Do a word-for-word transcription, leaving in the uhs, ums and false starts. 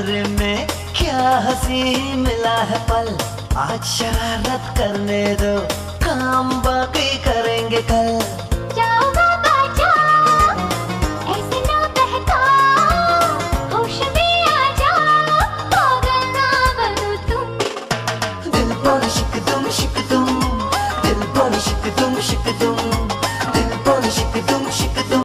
प्यार में क्या हंसी मिला है पल, आज शरारत करने दो, काम बाकी करेंगे कल। क्या